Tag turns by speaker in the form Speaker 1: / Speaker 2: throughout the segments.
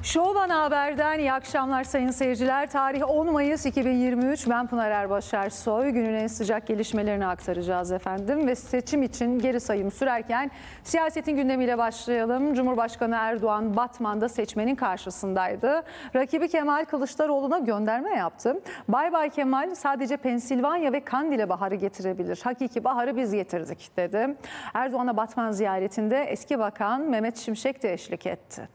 Speaker 1: Show Bana Haber'den iyi akşamlar sayın seyirciler. Tarih 10 Mayıs 2023. Ben Pınar Erbaş Ersoy. Günün en sıcak gelişmelerini aktaracağız efendim. Ve seçim için geri sayım sürerken siyasetin gündemiyle başlayalım. Cumhurbaşkanı Erdoğan Batman'da seçmenin karşısındaydı. Rakibi Kemal Kılıçdaroğlu'na gönderme yaptı. Bay Bay Kemal sadece Pensilvanya ve Kandil'e baharı getirebilir. Hakiki baharı biz getirdik dedi. Erdoğan'a Batman ziyaretinde eski bakan Mehmet Şimşek de eşlik etti.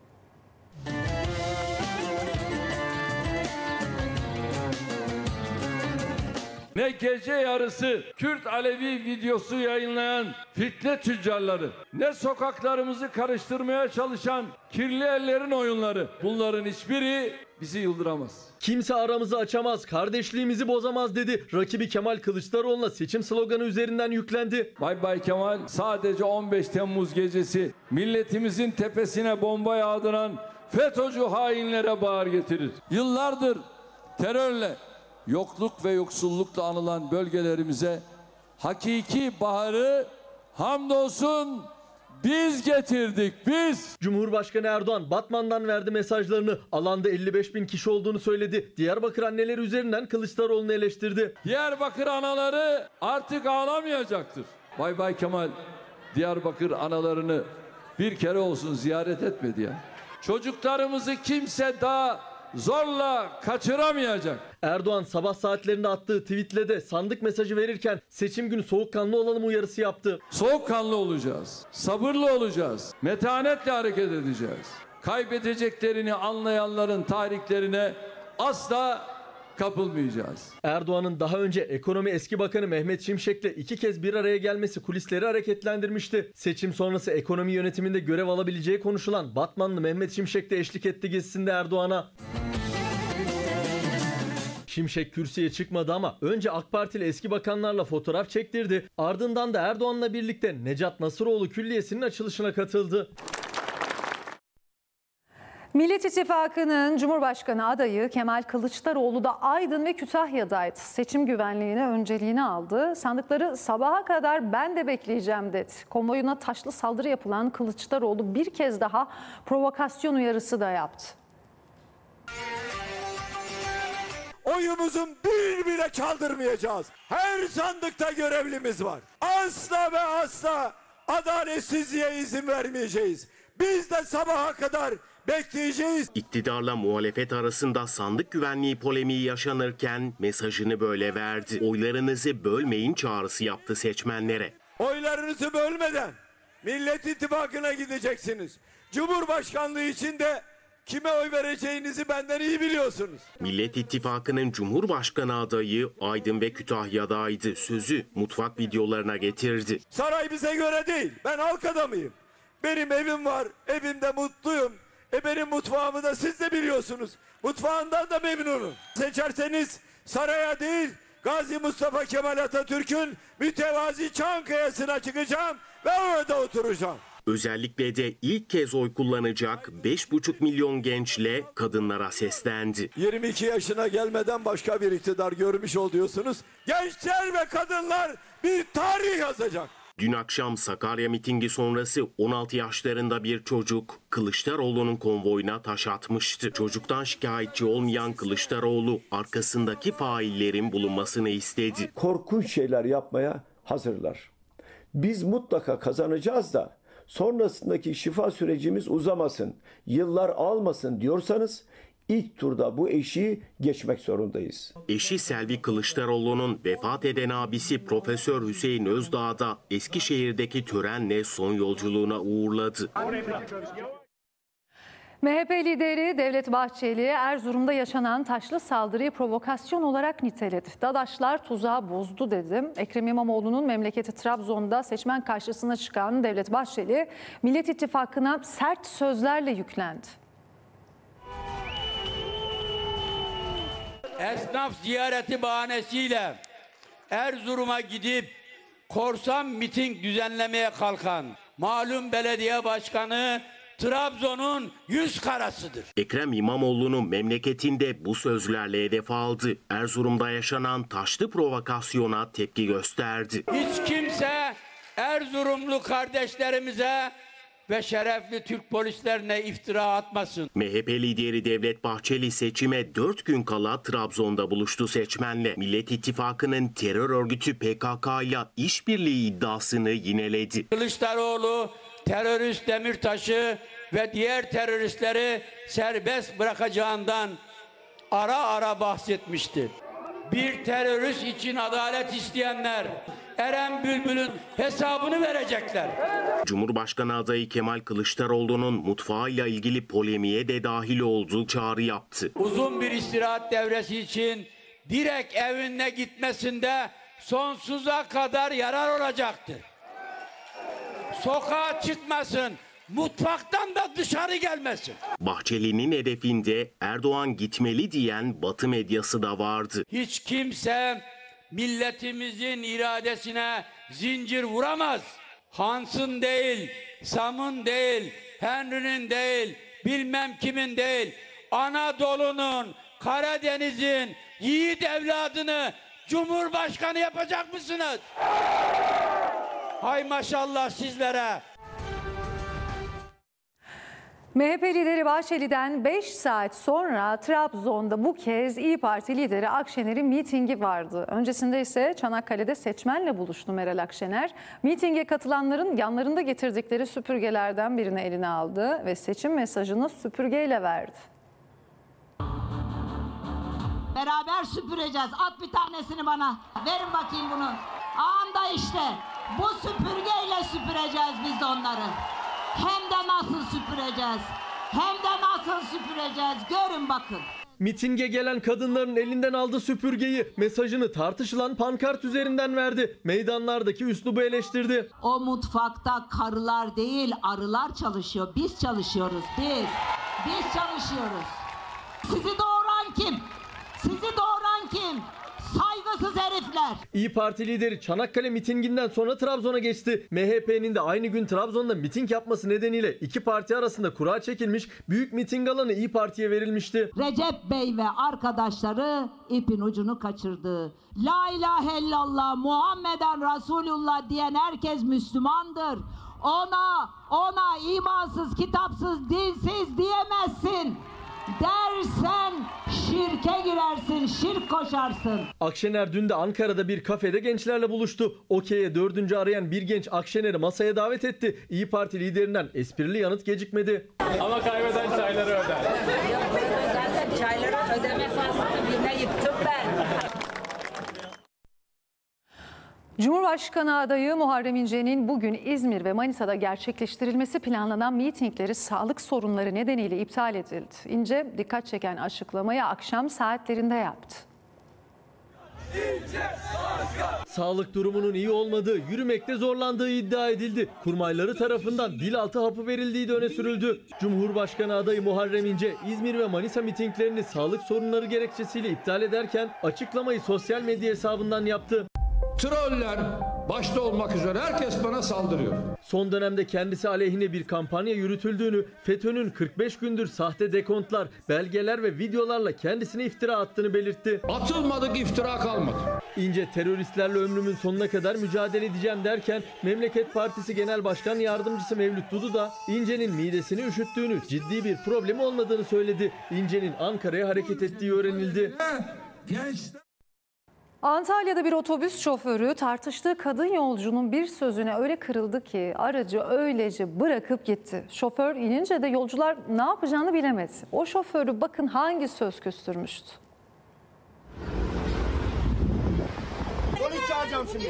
Speaker 2: Ne gece yarısı Kürt Alevi videosu yayınlayan fitne tüccarları, ne sokaklarımızı karıştırmaya çalışan kirli ellerin oyunları, bunların hiçbiri bizi yıldıramaz.
Speaker 3: Kimse aramızı açamaz, kardeşliğimizi bozamaz dedi. Rakibi Kemal Kılıçdaroğlu'na seçim sloganı üzerinden yüklendi.
Speaker 2: Bay Bay Kemal sadece 15 Temmuz gecesi milletimizin tepesine bomba yağdıran FETÖ'cü hainlere bağır getirir. Yıllardır terörle, yokluk ve yoksullukla anılan bölgelerimize hakiki baharı hamdolsun biz getirdik, biz.
Speaker 3: Cumhurbaşkanı Erdoğan Batman'dan verdi mesajlarını. Alanda 55.000 kişi olduğunu söyledi. Diyarbakır anneleri üzerinden Kılıçdaroğlu'nu eleştirdi.
Speaker 2: Diyarbakır anaları artık ağlamayacaktır. Bay Bay Kemal Diyarbakır analarını bir kere olsun ziyaret etmedi ya. Çocuklarımızı kimse daha zorla kaçıramayacak.
Speaker 3: Erdoğan sabah saatlerinde attığı tweetle de sandık mesajı verirken seçim günü soğukkanlı olalım uyarısı yaptı.
Speaker 2: Soğukkanlı olacağız, sabırlı olacağız, metanetle hareket edeceğiz. Kaybedeceklerini anlayanların tarihlerine asla kapılmayacağız.
Speaker 3: Erdoğan'ın daha önce ekonomi eski bakanı Mehmet Şimşek'le 2 kez bir araya gelmesi kulisleri hareketlendirmişti. Seçim sonrası ekonomi yönetiminde görev alabileceği konuşulan Batmanlı Mehmet Şimşek de eşlik etti gezisinde Erdoğan'a. Şimşek kürsüye çıkmadı ama önce AK Partili eski bakanlarla fotoğraf çektirdi. Ardından da Erdoğan'la birlikte Necat Nasıroğlu Külliyesi'nin açılışına katıldı.
Speaker 1: Millet İttifakı'nın Cumhurbaşkanı adayı Kemal Kılıçdaroğlu da Aydın ve Kütahya'daydı. Seçim güvenliğine önceliğini aldı. Sandıkları sabaha kadar ben de bekleyeceğim dedi. Konvoyuna taşlı saldırı yapılan Kılıçdaroğlu bir kez daha provokasyon uyarısı da yaptı.
Speaker 4: Oyumuzun bir bile çaldırmayacağız. Her sandıkta görevlimiz var. Asla ve asla adaletsizliğe izin vermeyeceğiz. Biz de sabaha kadar bekleyeceğiz.
Speaker 5: İktidarla muhalefet arasında sandık güvenliği polemiği yaşanırken mesajını böyle verdi. Oylarınızı bölmeyin çağrısı yaptı seçmenlere.
Speaker 4: Oylarınızı bölmeden Millet İttifakı'na gideceksiniz. Cumhurbaşkanlığı için de kime oy vereceğinizi benden iyi biliyorsunuz.
Speaker 5: Millet İttifakı'nın Cumhurbaşkanı adayı Aydın ve Kütahya'daydı. Sözü mutfak videolarına getirdi.
Speaker 4: Saray bize göre değil. Ben halk adamıyım. Benim evim var. Evimde mutluyum. Benim mutfağımı da siz de biliyorsunuz. Mutfağından da memnunum. Seçerseniz saraya değil, Gazi Mustafa Kemal Atatürk'ün mütevazi Çankaya'sına çıkacağım ve orada oturacağım.
Speaker 5: Özellikle de ilk kez oy kullanacak 5,5 milyon gençle kadınlara seslendi.
Speaker 4: 22 yaşına gelmeden başka bir iktidar görmüş oluyorsunuz. Gençler ve kadınlar bir tarih yazacak.
Speaker 5: Dün akşam Sakarya mitingi sonrası 16 yaşlarında bir çocuk Kılıçdaroğlu'nun konvoyuna taş atmıştı. Çocuktan şikayetçi olmayan Kılıçdaroğlu arkasındaki faillerin bulunmasını istedi.
Speaker 6: Korkunç şeyler yapmaya hazırlar. Biz mutlaka kazanacağız da sonrasındaki şifa sürecimiz uzamasın, yıllar almasın diyorsanız İlk turda bu eşiği geçmek zorundayız.
Speaker 5: Eşi Selvi Kılıçdaroğlu'nun vefat eden abisi Profesör Hüseyin Özdağ da Eskişehir'deki törenle son yolculuğuna uğurladı.
Speaker 1: MHP lideri Devlet Bahçeli Erzurum'da yaşanan taşlı saldırıyı provokasyon olarak niteledi. Dadaşlar tuzağı bozdu dedi. Ekrem İmamoğlu'nun memleketi Trabzon'da seçmen karşısına çıkan Devlet Bahçeli Millet İttifakı'na sert sözlerle yüklendi.
Speaker 7: Esnaf ziyareti bahanesiyle Erzurum'a gidip korsan miting düzenlemeye kalkan malum belediye başkanı Trabzon'un yüz karasıdır.
Speaker 5: Ekrem İmamoğlu'nun memleketinde bu sözlerle hedef aldı. Erzurum'da yaşanan taşlı provokasyona tepki gösterdi.
Speaker 7: Hiç kimse Erzurumlu kardeşlerimize ve şerefli Türk polislerine iftira atmasın.
Speaker 5: MHP lideri Devlet Bahçeli seçime 4 gün kala Trabzon'da buluştu seçmenle. Millet İttifakı'nın terör örgütü PKK ile işbirliği iddiasını yineledi.
Speaker 7: Kılıçdaroğlu terörist Demirtaş'ı ve diğer teröristleri serbest bırakacağından ara ara bahsetmişti. Bir terörist için adalet isteyenler Eren Bülbül'ün hesabını verecekler.
Speaker 5: Cumhurbaşkanı adayı Kemal Kılıçdaroğlu'nun mutfağıyla ilgili polemiğe de dahil olduğu çağrı yaptı.
Speaker 7: Uzun bir istirahat devresi için direkt evine gitmesinde sonsuza kadar yarar olacaktır. Sokağa çıkmasın, mutfaktan da dışarı gelmesin.
Speaker 5: Bahçeli'nin hedefinde Erdoğan gitmeli diyen Batı medyası da vardı.
Speaker 7: Hiç kimse milletimizin iradesine zincir vuramaz. Hans'ın değil, Sam'ın değil, Henry'nin değil, bilmem kimin değil. Anadolu'nun, Karadeniz'in yiğit evladını Cumhurbaşkanı yapacak mısınız? Hay maşallah sizlere.
Speaker 1: MHP lideri Bahçeli'den 5 saat sonra Trabzon'da bu kez İYİ Parti lideri Akşener'in mitingi vardı. Öncesinde ise Çanakkale'de seçmenle buluştu Meral Akşener. Mitinge katılanların yanlarında getirdikleri süpürgelerden birini eline aldı ve seçim mesajını süpürgeyle verdi.
Speaker 8: Beraber süpüreceğiz. At bir tanesini bana. Verin bakayım bunu. Anda işte. Bu süpürgeyle süpüreceğiz biz onları. Hem de nasıl süpüreceğiz. Hem de nasıl süpüreceğiz. Görün bakın.
Speaker 3: Mitinge gelen kadınların elinden aldığı süpürgeyi, mesajını tartışılan pankart üzerinden verdi. Meydanlardaki üslubu eleştirdi.
Speaker 8: O mutfakta karılar değil arılar çalışıyor. Biz çalışıyoruz biz. Biz çalışıyoruz. Sizi doğuran kim? Sizi doğuran kim? Saygısız herifler.
Speaker 3: İYİ Parti lideri Çanakkale mitinginden sonra Trabzon'a geçti. MHP'nin de aynı gün Trabzon'da miting yapması nedeniyle iki parti arasında kura çekilmiş, büyük miting alanı İYİ Parti'ye verilmişti.
Speaker 8: Recep Bey ve arkadaşları ipin ucunu kaçırdı. La ilahe illallah Muhammeden Resulullah diyen herkes Müslümandır. Ona imansız, kitapsız, dinsiz diyemezsin. Dersen şirke girersin, şirk koşarsın.
Speaker 3: Akşener dün de Ankara'da bir kafede gençlerle buluştu. Okey'e 4. arayan bir genç Akşener'i masaya davet etti. İYİ Parti liderinden esprili yanıt gecikmedi.
Speaker 9: Ama kaybeden çayları öder.
Speaker 10: Zaten çayları ödeme faslını birine yıktım ben.
Speaker 1: Cumhurbaşkanı adayı Muharrem İnce'nin bugün İzmir ve Manisa'da gerçekleştirilmesi planlanan mitingleri sağlık sorunları nedeniyle iptal edildi. İnce dikkat çeken açıklamayı akşam saatlerinde yaptı.
Speaker 3: Sağlık durumunun iyi olmadığı, yürümekte zorlandığı iddia edildi. Kurmayları tarafından dilaltı hapı verildiği de öne sürüldü. Cumhurbaşkanı adayı Muharrem İnce, İzmir ve Manisa mitinglerini sağlık sorunları gerekçesiyle iptal ederken açıklamayı sosyal medya hesabından yaptı.
Speaker 2: Troller başta olmak üzere herkes bana saldırıyor.
Speaker 3: Son dönemde kendisi aleyhine bir kampanya yürütüldüğünü, FETÖ'nün 45 gündür sahte dekontlar, belgeler ve videolarla kendisine iftira attığını belirtti.
Speaker 2: Atılmadık, iftira kalmadı.
Speaker 3: İnce teröristlerle ömrümün sonuna kadar mücadele edeceğim derken Memleket Partisi Genel Başkan Yardımcısı Mevlüt Dudu da İnce'nin midesini üşüttüğünü, ciddi bir problemi olmadığını söyledi. İnce'nin Ankara'ya hareket ettiği öğrenildi.
Speaker 1: Antalya'da bir otobüs şoförü tartıştığı kadın yolcunun bir sözüne öyle kırıldı ki aracı öylece bırakıp gitti. Şoför inince de yolcular ne yapacağını bilemedi. O şoförü bakın hangi söz küstürmüştü.
Speaker 11: Polis çağıracağım şimdi.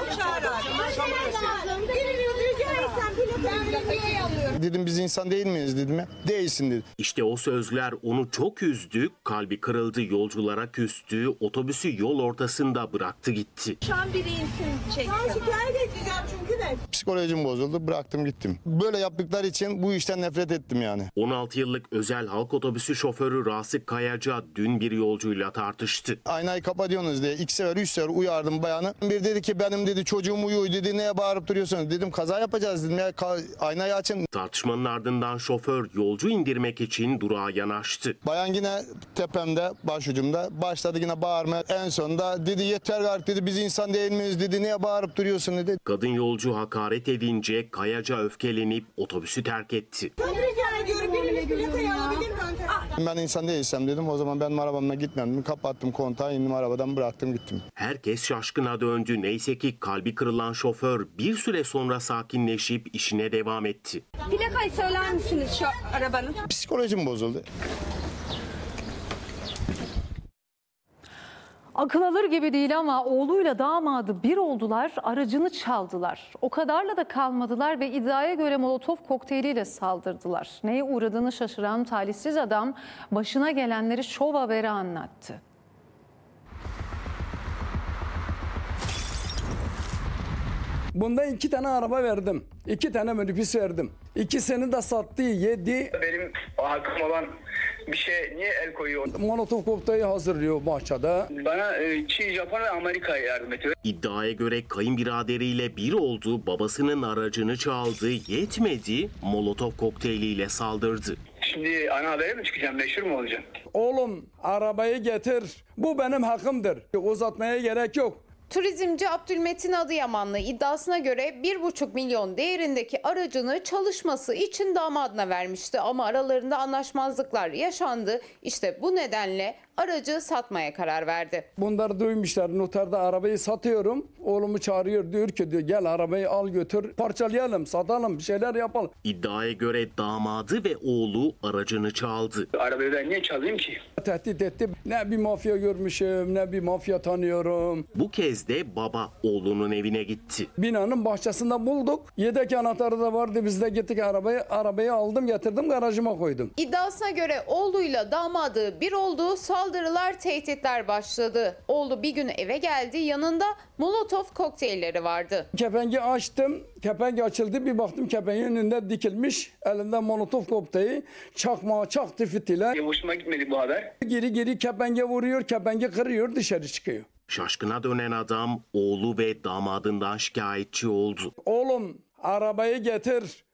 Speaker 12: Dedim biz insan değil miyiz dedim ya. Değilsin dedi.
Speaker 5: İşte o sözler onu çok üzdü, kalbi kırıldı, yolculara küstü, otobüsü yol ortasında bıraktı gitti.
Speaker 11: Şu an biri insin çeksin. Ben şikayet edeceğim çünkü de.
Speaker 12: Psikolojim bozuldu, bıraktım gittim. Böyle yaptıkları için bu işten nefret ettim yani.
Speaker 5: 16 yıllık özel halk otobüsü şoförü Rasip Kayaca dün bir yolcuyla tartıştı.
Speaker 12: Aynayı kapatıyorsunuz diye 2 sefer 3 sefer uyardım bayanı. Bir dedi ki benim dedi çocuğum uyuyor dedi, neye bağırıp duruyorsunuz? Dedim kaza yapacağız dedim ya aynayı açın.
Speaker 5: Tartışmanın ardından şoför yolcu indirmek için durağa yanaştı.
Speaker 12: Bayan yine tepemde, başucumda başladı yine bağırmaya. En sonunda dedi yeter artık dedi, biz insan değil miyiz dedi, niye bağırıp duruyorsun dedi.
Speaker 5: Kadın yolcu hakaret edince Kayaca öfkelenip otobüsü terk etti.
Speaker 11: Çok rica ediyorum. Biriniz plakayı alabilir mi hanımefendi?
Speaker 12: Ben insan değilsem dedim, o zaman benim arabamla gitmedim. Kapattım kontağı, indim arabadan, bıraktım gittim.
Speaker 5: Herkes şaşkına döndü. Neyse ki kalbi kırılan şoför bir süre sonra sakinleşip işine devam etti.
Speaker 11: Plakayı söyler misiniz şu arabanın?
Speaker 12: Psikolojim bozuldu.
Speaker 1: Akıl alır gibi değil ama oğluyla damadı bir oldular, aracını çaldılar. O kadarla da kalmadılar ve iddiaya göre molotof kokteyliyle saldırdılar. Neye uğradığını şaşıran talihsiz adam başına gelenleri Şov Haber'e anlattı.
Speaker 13: Bundan 2 tane araba verdim. 2 tane minibüs verdim. İkisini de sattı, yedi.
Speaker 14: Benim hakkım olan bir şey niye el koyuyor?
Speaker 13: Molotof kokteyli hazırlıyor bahçede.
Speaker 14: Bana Çin, Japon ve Amerika yardım ediyor.
Speaker 5: İddiaya göre kayınbiraderiyle bir oldu, babasının aracını çaldı, yetmedi, molotof kokteyliyle saldırdı.
Speaker 14: Şimdi ana habere mi çıkacağım? Meşhur mu olacağım?
Speaker 13: Oğlum arabayı getir. Bu benim hakkımdır. Uzatmaya gerek yok.
Speaker 15: Turizmci Abdülmetin Adıyamanlı iddiasına göre 1,5 milyon değerindeki aracını çalışması için damadına vermişti. Ama aralarında anlaşmazlıklar yaşandı. İşte bu nedenle aracı satmaya karar verdi.
Speaker 13: Bunları duymuşlar. Noterde arabayı satıyorum. Oğlumu çağırıyor, diyor ki gel arabayı al götür. Parçalayalım, satalım, bir şeyler yapalım.
Speaker 5: İddiaya göre damadı ve oğlu aracını çaldı.
Speaker 14: Arabayı ben niye çalayım ki?
Speaker 13: Tehdit etti. Ne bir mafya görmüşüm, ne bir mafya tanıyorum.
Speaker 5: Bu kez de baba oğlunun evine gitti.
Speaker 13: Binanın bahçesinde bulduk. Yedek anahtarı da vardı. Biz de gittik arabayı aldım, getirdim, garajıma koydum.
Speaker 15: İddiasına göre oğluyla damadı bir oldu. Saldırılar, tehditler başladı. Oğlu bir gün eve geldi. Yanında molotof kokteylleri vardı.
Speaker 13: Kepengi açtım. Kepengi açıldı. Bir baktım kepengin önünde dikilmiş. Elinde molotof kokteyli. Çakmağı çaktı fitile.
Speaker 14: Hoşuma gitmedi bu haber.
Speaker 13: Geri kepenge vuruyor. Kepengi kırıyor, dışarı çıkıyor.
Speaker 5: Şaşkına dönen adam oğlu ve damadından şikayetçi oldu.
Speaker 13: Oğlum arabayı getir.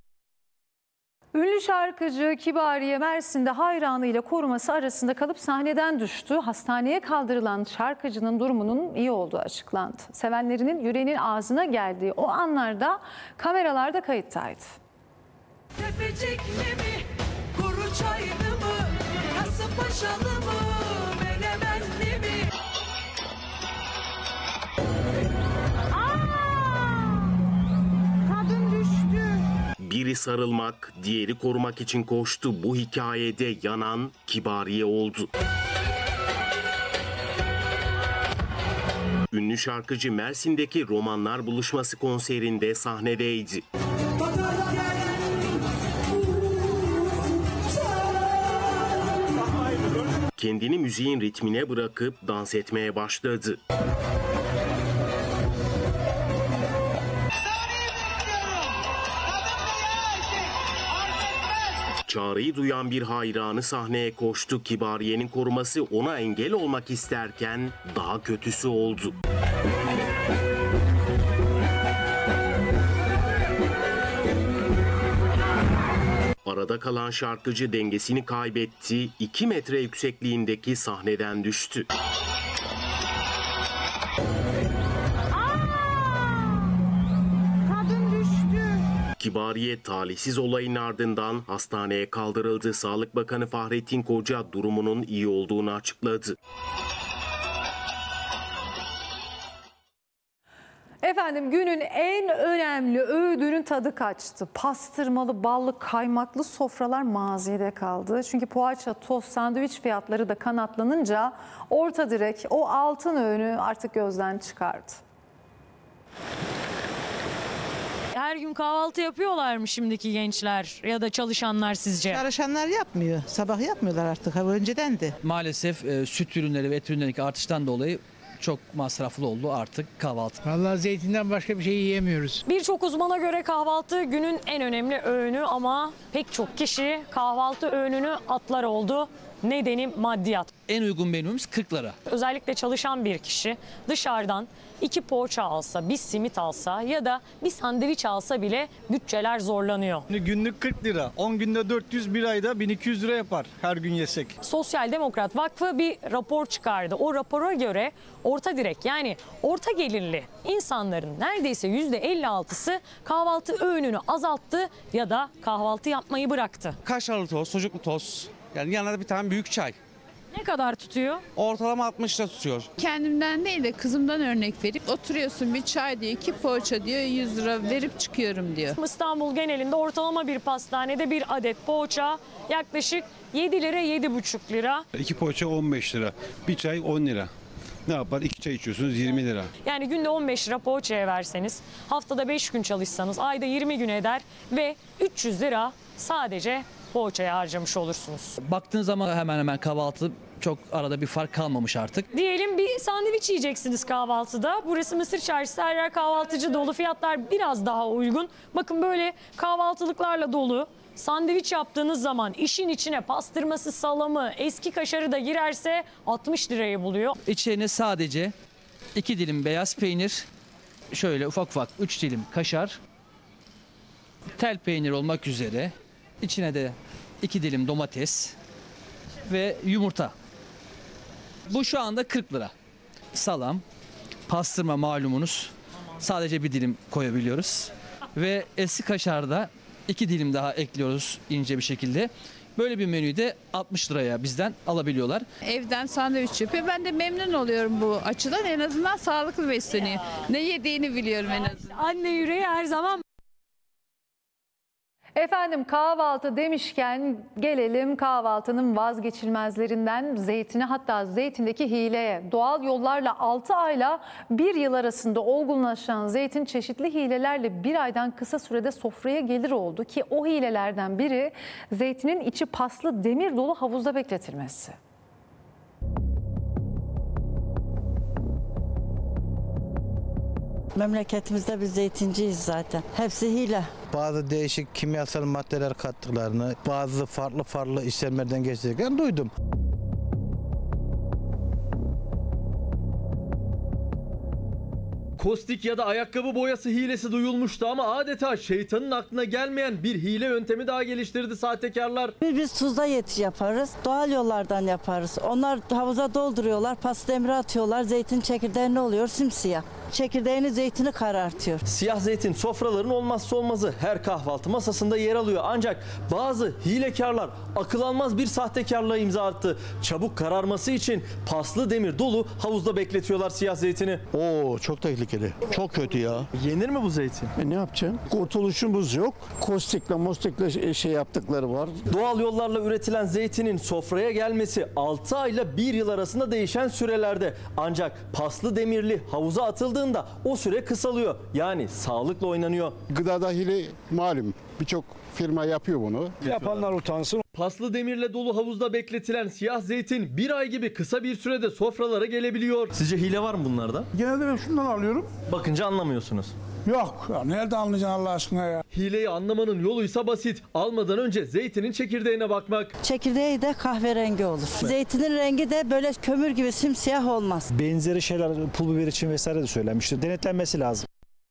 Speaker 1: Ünlü şarkıcı Kibariye Mersin'de hayranıyla koruması arasında kalıp sahneden düştü. Hastaneye kaldırılan şarkıcının durumunun iyi olduğu açıklandı. Sevenlerinin yüreğinin ağzına geldiği o anlarda kameralarda kayıttaydı.
Speaker 16: Tepecikli mi, kuru çaylı mı, Kasımpaşalı mı, Menemenli mi?
Speaker 11: Kadın düştü.
Speaker 5: Biri sarılmak, diğeri korumak için koştu. Bu hikayede yanan Kibariye oldu. Ünlü şarkıcı Mersin'deki Romanlar Buluşması konserinde sahnedeydi. Kendini müziğin ritmine bırakıp dans etmeye başladı. Çağrıyı duyan bir hayranı sahneye koştu. Kibariye'nin koruması ona engel olmak isterken daha kötüsü oldu. Arada kalan şarkıcı dengesini kaybetti. 2 metre yüksekliğindeki sahneden düştü. Kibariye talihsiz olayın ardından hastaneye kaldırıldı. Sağlık Bakanı Fahrettin Koca durumunun iyi olduğunu açıkladı.
Speaker 1: Efendim günün en önemli öğüdünün tadı kaçtı. Pastırmalı, ballı, kaymaklı sofralar mazide kaldı. Çünkü poğaça, tost, sandviç fiyatları da kanatlanınca orta direk o altın öğünü artık gözden çıkardı.
Speaker 17: Her gün kahvaltı yapıyorlar mı şimdiki gençler ya da çalışanlar sizce?
Speaker 18: Çalışanlar yapmıyor. Sabah yapmıyorlar artık. Önceden de.
Speaker 19: Maalesef süt ürünleri ve et ürünlerindeki artıştan dolayı çok masraflı oldu artık kahvaltı.
Speaker 20: Vallahi zeytinden başka bir şey yiyemiyoruz.
Speaker 17: Birçok uzmana göre kahvaltı günün en önemli öğünü ama pek çok kişi kahvaltı öğününü atlar oldu. Nedeni maddiyat.
Speaker 19: En uygun menümüz 40 lira.
Speaker 17: Özellikle çalışan bir kişi dışarıdan 2 poğaça alsa, bir simit alsa ya da bir sandviç alsa bile bütçeler zorlanıyor.
Speaker 21: Günlük 40 lira, 10 günde 400, bir ayda 1200 lira yapar her gün yesek.
Speaker 17: Sosyal Demokrat Vakfı bir rapor çıkardı. O rapora göre orta direk, yani orta gelirli insanların neredeyse %56'sı kahvaltı öğününü azalttı ya da kahvaltı yapmayı bıraktı.
Speaker 22: Kaşarlı tost, sucuklu tost, yani yanına da bir tane büyük çay.
Speaker 17: Ne kadar tutuyor?
Speaker 22: Ortalama 60 lira tutuyor.
Speaker 23: Kendimden değil de kızımdan örnek verip oturuyorsun, bir çay diyor, 2 poğaça diyor, 100 lira verip çıkıyorum diyor.
Speaker 17: İstanbul genelinde ortalama bir pastanede bir adet poğaça yaklaşık 7 lira 7,5 lira.
Speaker 24: 2 poğaça 15 lira, bir çay 10 lira. Ne yapar? 2 çay içiyorsunuz 20 lira.
Speaker 17: Yani günde 15 lira poğaçaya verseniz, haftada 5 gün çalışsanız ayda 20 gün eder ve 300 lira sadece poğaçaya harcamış olursunuz.
Speaker 19: Baktığın zaman hemen hemen kahvaltı çok arada bir fark kalmamış artık.
Speaker 17: Diyelim bir sandviç yiyeceksiniz kahvaltıda. Burası Mısır Çarşısı, her yer kahvaltıcı dolu. Fiyatlar biraz daha uygun. Bakın böyle kahvaltılıklarla dolu. Sandviç yaptığınız zaman işin içine pastırması, salamı, eski kaşarı da girerse 60 lirayı buluyor.
Speaker 19: İçlerine sadece 2 dilim beyaz peynir, şöyle ufak ufak 3 dilim kaşar, tel peynir olmak üzere, içine de 2 dilim domates ve yumurta. Bu şu anda 40 lira. Salam, pastırma malumunuz, sadece bir dilim koyabiliyoruz. Ve eski kaşarda 2 dilim daha ekliyoruz ince bir şekilde. Böyle bir menüyü de 60 liraya bizden alabiliyorlar.
Speaker 23: Evden sandviç yapıyor. Ben de memnun oluyorum bu açıdan. En azından sağlıklı besleniyor. Ne yediğini biliyorum en azından.
Speaker 17: Anne yüreği her zaman.
Speaker 1: Efendim kahvaltı demişken gelelim kahvaltının vazgeçilmezlerinden zeytine, hatta zeytindeki hileye. Doğal yollarla 6 ayla 1 yıl arasında olgunlaşan zeytin çeşitli hilelerle bir aydan kısa sürede sofraya gelir oldu ki o hilelerden biri zeytinin içi paslı demir dolu havuzda bekletilmesi.
Speaker 25: Memleketimizde biz zeytinciyiz zaten. Hepsi hile.
Speaker 21: Bazı değişik kimyasal maddeler kattıklarını, bazı farklı işlemlerden geçtiklerini duydum.
Speaker 3: Kostik ya da ayakkabı boyası hilesi duyulmuştu ama adeta şeytanın aklına gelmeyen bir hile yöntemi daha geliştirdi sahtekarlar.
Speaker 25: Biz tuzda yaparız, doğal yollardan yaparız. Onlar havuza dolduruyorlar, pasdemiri atıyorlar, zeytin çekirdeği ne oluyor? Simsiyah. Çekirdeğini, zeytini karartıyor.
Speaker 3: Siyah zeytin sofraların olmazsa olmazı, her kahvaltı masasında yer alıyor. Ancak bazı hilekarlar akıl almaz bir sahtekarlığa imza attı. Çabuk kararması için paslı demir dolu havuzda bekletiyorlar siyah zeytini.
Speaker 26: Oo, çok tehlikeli. Çok kötü ya.
Speaker 3: Yenir mi bu zeytin?
Speaker 26: Ne yapacaksın? Kurtuluşumuz yok. Mostikle şey yaptıkları var.
Speaker 3: Doğal yollarla üretilen zeytinin sofraya gelmesi 6 ayla 1 yıl arasında değişen sürelerde. Ancak paslı demirli havuza atıldığında o süre kısalıyor. Yani sağlıkla oynanıyor.
Speaker 26: Gıda dahili malum. Birçok firma yapıyor bunu. Yapanlar utansın.
Speaker 3: Paslı demirle dolu havuzda bekletilen siyah zeytin 1 ay gibi kısa bir sürede sofralara gelebiliyor. Sizce hile var mı bunlarda?
Speaker 26: Genelde ben şundan alıyorum.
Speaker 3: Bakınca anlamıyorsunuz.
Speaker 26: Yok ya, nerede anlayacaksın Allah aşkına ya?
Speaker 3: Hileyi anlamanın yoluysa basit. Almadan önce zeytinin çekirdeğine bakmak.
Speaker 25: Çekirdeği de kahverengi olur. Zeytinin rengi de böyle kömür gibi simsiyah olmaz.
Speaker 27: Benzeri şeyler pul biber için vesaire de söylenmiştir. Denetlenmesi lazım.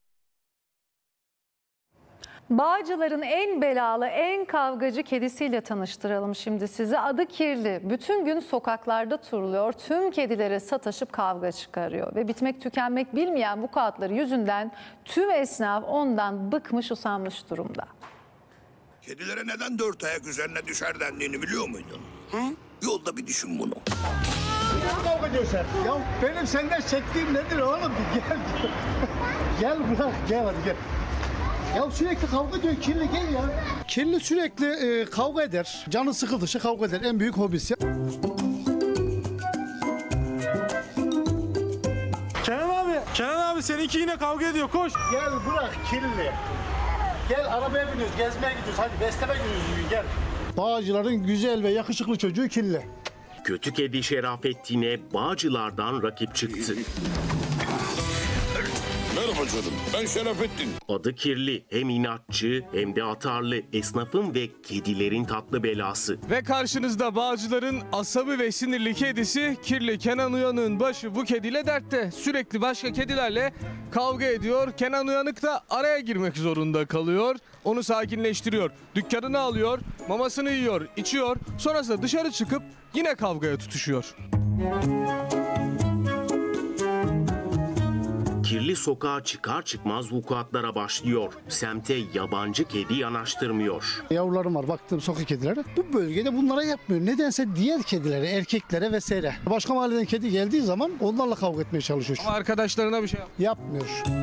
Speaker 1: Bağcılar'ın en belalı, en kavgacı kedisiyle tanıştıralım şimdi sizi. Adı Kirli. Bütün gün sokaklarda turluyor. Tüm kedilere sataşıp kavga çıkarıyor. Ve bitmek tükenmek bilmeyen vukuatları yüzünden tüm esnaf ondan bıkmış, usanmış durumda.
Speaker 28: Kedilere neden 4 ayak üzerine düşer dendiğini biliyor muydun? Hı? Yolda bir düşün bunu.
Speaker 26: Ne kavga ediyorsun sen? Ya benim senden çektiğim nedir oğlum? Gel. Gel bırak, gel hadi gel. Ya sürekli kavga ediyor, Kirli gel ya. Kirli sürekli kavga eder. Canı sıkıldıkça kavga eder. En büyük hobisi.
Speaker 21: Kenan abi seninki yine kavga ediyor, koş.
Speaker 26: Gel bırak Kirli. Gel arabaya biniyoruz, gezmeye gidiyoruz. Hadi besleme gidiyoruz bugün, gel. Bağcılar'ın güzel ve yakışıklı çocuğu Kirli.
Speaker 5: Kötü kedi Şerafettin'e Bağcılar'dan rakip çıktı.
Speaker 28: başladım. Ben Şerafettin.
Speaker 5: Adı kirli, hem inatçı hem de atarlı, esnafın ve kedilerin tatlı belası.
Speaker 2: Ve karşınızda Bağcılar'ın asabi ve sinirli kedisi kirli Kenan Uyanık'ın başı bu kediyle dertte. Sürekli başka kedilerle kavga ediyor. Kenan Uyanık da araya girmek zorunda kalıyor. Onu sakinleştiriyor. Dükkanını alıyor, mamasını yiyor, içiyor. Sonrasında dışarı çıkıp yine kavgaya tutuşuyor.
Speaker 5: Kirli sokağa çıkar çıkmaz vukuatlara başlıyor. Semte yabancı kedi yanaştırmıyor.
Speaker 26: Yavrularım var, baktığım sokak kedileri. Bu bölgede bunlara yapmıyor. Nedense diğer kedilere, erkeklere vesaire. Başka mahalleden kedi geldiği zaman onlarla kavga etmeye çalışıyor.
Speaker 2: Ama arkadaşlarına bir şey
Speaker 26: yapmıyor.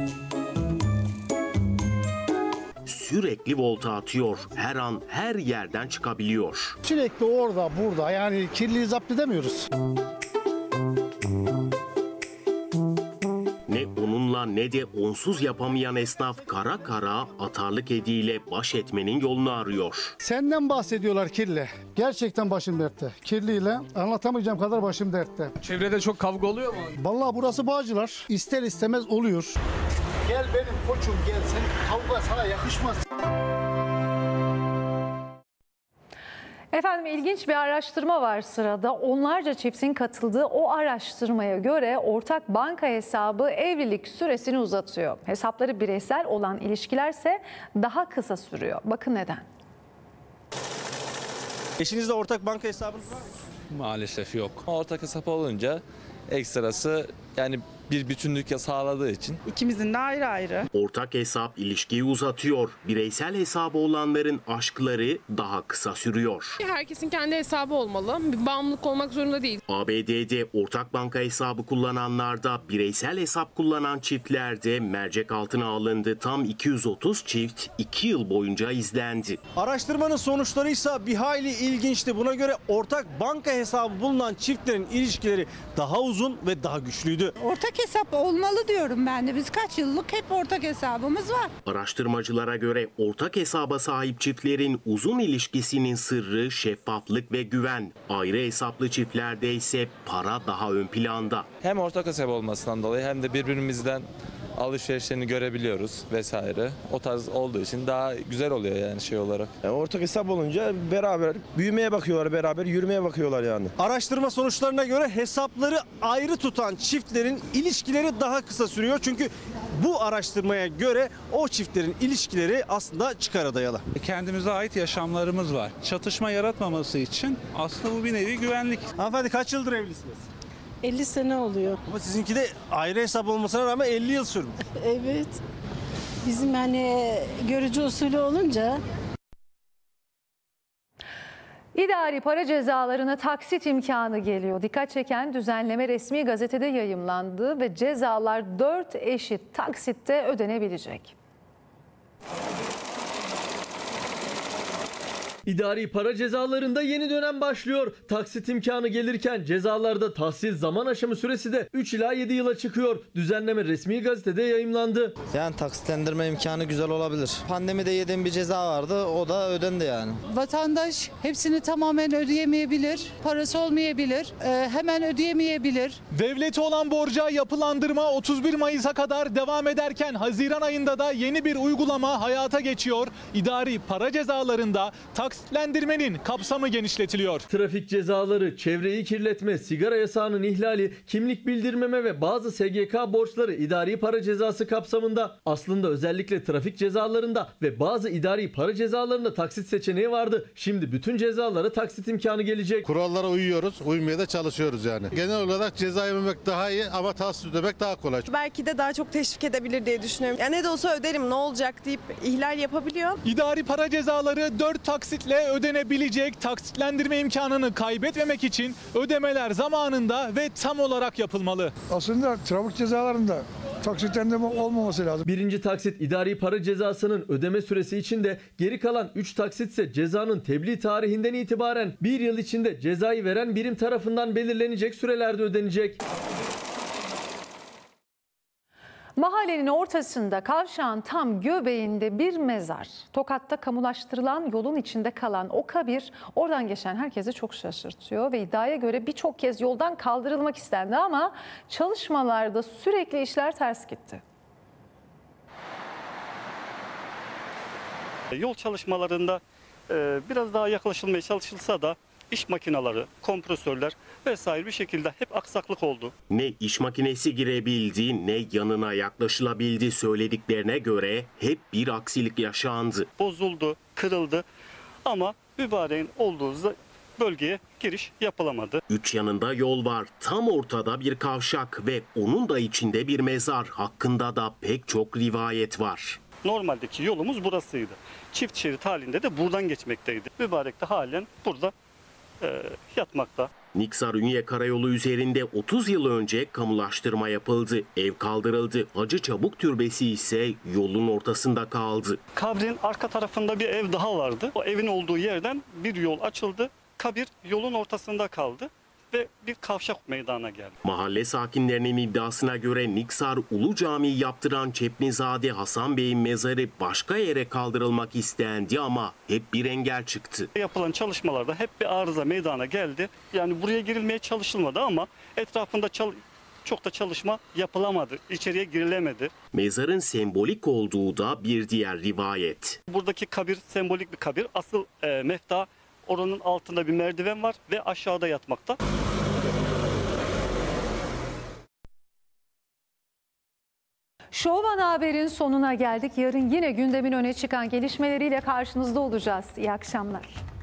Speaker 5: Sürekli volta atıyor. Her an her yerden çıkabiliyor.
Speaker 26: Sürekli orada, burada. Yani kirliliği zapt edemiyoruz.
Speaker 5: Ne onunla ne de onsuz yapamayan esnaf kara kara atarlı kediyle baş etmenin yolunu arıyor.
Speaker 26: Senden bahsediyorlar kirli. Gerçekten başım dertte. Kirliyle anlatamayacağım kadar başım dertte.
Speaker 2: Çevrede çok kavga oluyor mu?
Speaker 26: Vallahi burası Bağcılar. İster istemez oluyor. Gel benim koçum gel. Senin kavga sana yakışmaz.
Speaker 1: Efendim ilginç bir araştırma var sırada. Onlarca çiftin katıldığı o araştırmaya göre ortak banka hesabı evlilik süresini uzatıyor. Hesapları bireysel olan ilişkilerse daha kısa sürüyor. Bakın neden?
Speaker 4: Eşinizle ortak banka hesabınız var mı?
Speaker 6: Maalesef yok. Ortak hesap olunca ekstrası yani bir bütünlük sağladığı için.
Speaker 7: İkimizin de ayrı ayrı.
Speaker 5: Ortak hesap ilişkiyi uzatıyor. Bireysel hesabı olanların aşkları daha kısa sürüyor.
Speaker 7: Herkesin kendi hesabı olmalı. Bir bağımlılık olmak zorunda değil.
Speaker 5: ABD'de ortak banka hesabı kullananlarda, bireysel hesap kullanan çiftlerde mercek altına alındı. Tam 230 çift 2 yıl boyunca izlendi.
Speaker 4: Araştırmanın sonuçları ise bir hayli ilginçti. Buna göre ortak banka hesabı bulunan çiftlerin ilişkileri daha uzun ve daha güçlüydü.
Speaker 8: Ortak hesap olmalı diyorum ben de. Biz kaç yıllık hep ortak hesabımız var.
Speaker 5: Araştırmacılara göre ortak hesaba sahip çiftlerin uzun ilişkisinin sırrı şeffaflık ve güven. Ayrı hesaplı çiftlerde ise para daha ön planda.
Speaker 6: Hem ortak hesap olmasından dolayı hem de birbirimizden alışverişlerini görebiliyoruz vesaire. O tarz olduğu için daha güzel oluyor yani şey olarak.
Speaker 4: Ortak hesap olunca beraber büyümeye bakıyorlar, beraber yürümeye bakıyorlar yani. Araştırma sonuçlarına göre hesapları ayrı tutan çiftlerin ilişkileri daha kısa sürüyor. Çünkü bu araştırmaya göre o çiftlerin ilişkileri aslında çıkara dayalı.
Speaker 9: Kendimize ait yaşamlarımız var. Çatışma yaratmaması için aslında bu bir nevi güvenlik.
Speaker 4: Hanımefendi kaç yıldır evlisiniz?
Speaker 8: 50 sene oluyor.
Speaker 4: Ama sizinki de ayrı hesap olmasına rağmen 50 yıl sürmüş.
Speaker 8: Evet. Bizim hani görücü usulü olunca.
Speaker 1: İdari para cezalarına taksit imkanı geliyor. Dikkat çeken düzenleme resmi gazetede yayımlandı ve cezalar 4 eşit taksitte ödenebilecek.
Speaker 3: İdari para cezalarında yeni dönem başlıyor. Taksit imkanı gelirken cezalarda tahsil zaman aşımı süresi de 3 ila 7 yıla çıkıyor. Düzenleme resmi gazetede yayımlandı.
Speaker 10: Yani taksitlendirme imkanı güzel olabilir. Pandemide yediğim bir ceza vardı, o da ödendi yani.
Speaker 23: Vatandaş hepsini tamamen ödeyemeyebilir. Parası olmayabilir. Hemen ödeyemeyebilir.
Speaker 2: Devlete olan borca yapılandırma 31 Mayıs'a kadar devam ederken Haziran ayında da yeni bir uygulama hayata geçiyor. İdari para cezalarında taksitlendirmenin kapsamı genişletiliyor.
Speaker 3: Trafik cezaları, çevreyi kirletme, sigara yasağının ihlali, kimlik bildirmeme ve bazı SGK borçları idari para cezası kapsamında. Aslında özellikle trafik cezalarında ve bazı idari para cezalarında taksit seçeneği vardı. Şimdi bütün cezalara taksit imkanı gelecek.
Speaker 12: Kurallara uyuyoruz, uymaya da çalışıyoruz yani. Genel olarak ceza yememek daha iyi ama tahsis ödemek daha kolay.
Speaker 29: Belki de daha çok teşvik edebilir diye düşünüyorum. Ya ne de olsa öderim, ne olacak deyip ihlal yapabiliyor.
Speaker 2: İdari para cezaları 4 taksitle ödenebilecek. Taksitlendirme imkanını kaybetmemek için ödemeler zamanında ve tam olarak yapılmalı.
Speaker 26: Aslında trafik cezalarında taksitlendirme olmaması lazım.
Speaker 3: Birinci taksit idari para cezasının ödeme süresi içinde, geri kalan 3 taksitse cezanın tebliğ tarihinden itibaren 1 yıl içinde cezayı veren birim tarafından belirlenecek sürelerde ödenecek.
Speaker 1: Mahallenin ortasında, kavşağın tam göbeğinde bir mezar. Tokat'ta kamulaştırılan yolun içinde kalan o kabir oradan geçen herkesi çok şaşırtıyor ve iddiaya göre birçok kez yoldan kaldırılmak istendi ama çalışmalarda sürekli işler ters gitti.
Speaker 11: Yol çalışmalarında biraz daha yaklaşılmaya çalışılsa da iş makineleri, kompresörler vesaire bir şekilde hep aksaklık oldu.
Speaker 5: Ne iş makinesi girebildi ne yanına yaklaşılabildi söylediklerine göre hep bir aksilik yaşandı.
Speaker 11: Bozuldu, kırıldı ama mübareğin olduğu bölgeye giriş yapılamadı.
Speaker 5: 3 yanında yol var, tam ortada bir kavşak ve onun da içinde bir mezar. Hakkında da pek çok rivayet var.
Speaker 11: Normaldeki yolumuz burasıydı. Çift şerit halinde de buradan geçmekteydi. Mübarek de halen burada yatmakta.
Speaker 5: Niksar-Ünye Karayolu üzerinde 30 yıl önce kamulaştırma yapıldı. Ev kaldırıldı. Hacı Çabuk Türbesi ise yolun ortasında kaldı.
Speaker 11: Kabrin arka tarafında bir ev daha vardı. O evin olduğu yerden bir yol açıldı. Kabir yolun ortasında kaldı ve bir kavşak meydana geldi.
Speaker 5: Mahalle sakinlerinin iddiasına göre Niksar Ulu Camii'yi yaptıran Çepnizade Hasan Bey'in mezarı başka yere kaldırılmak istendi ama hep bir engel çıktı.
Speaker 11: Yapılan çalışmalarda hep bir arıza meydana geldi. Yani buraya girilmeye çalışılmadı ama etrafında çok da çalışma yapılamadı. İçeriye girilemedi.
Speaker 5: Mezarın sembolik olduğu da bir diğer rivayet.
Speaker 11: Buradaki kabir sembolik bir kabir. Asıl mefta oranın altında bir merdiven var ve aşağıda yatmakta.
Speaker 1: Şovan Haber'in sonuna geldik. Yarın yine gündemin öne çıkan gelişmeleriyle karşınızda olacağız. İyi akşamlar.